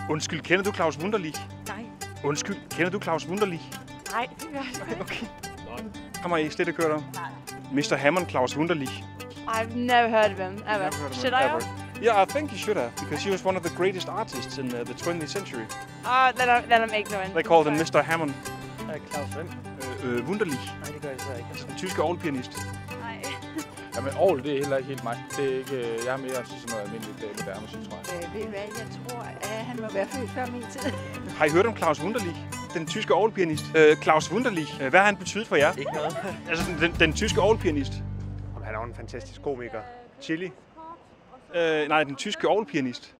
Undskyld, kender du Claus Wunderlich? Nej. Undskyld, kender du Claus Wunderlich? Nej, det gør jeg ikke. Okay. Kommer I slet ikke hørt om? Nej. Mr. Hammond, Claus Wunderlich. I've never heard of him, ever. Should I have? Yeah, I think you should have, because he was one of the greatest artists in the 20th century. Let him ignorant. They call him Mr. Hammond. Claus hvem? Wunderlich. Nej, det gør jeg så ikke. Altså den tyske orgelpianist. Nej. Jamen, orgel, det er heller ikke helt mig. Det er ikke, jeg er mere til sådan noget almindeligt moderne musik, tror jeg. Ved du hvad, jeg tror, at han må være født før min tid. Har I hørt om Claus Wunderlich? Den tyske orgelpianist. Claus Wunderlich. Hvad har han betydet for jer? Ikke noget. Altså den tyske orgelpianist. Han er jo en fantastisk komiker. Chili. Nej, den tyske orgelpianist.